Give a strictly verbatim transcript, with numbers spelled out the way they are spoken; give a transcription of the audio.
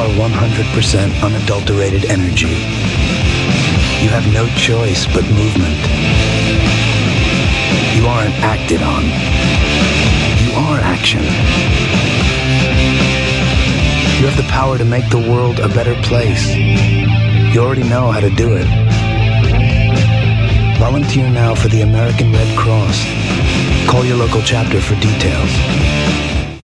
are one hundred percent unadulterated energy. You have no choice but movement. You aren't acted on. You are action. You have the power to make the world a better place. You already know how to do it. Volunteer now for the American Red Cross. Call your local chapter for details.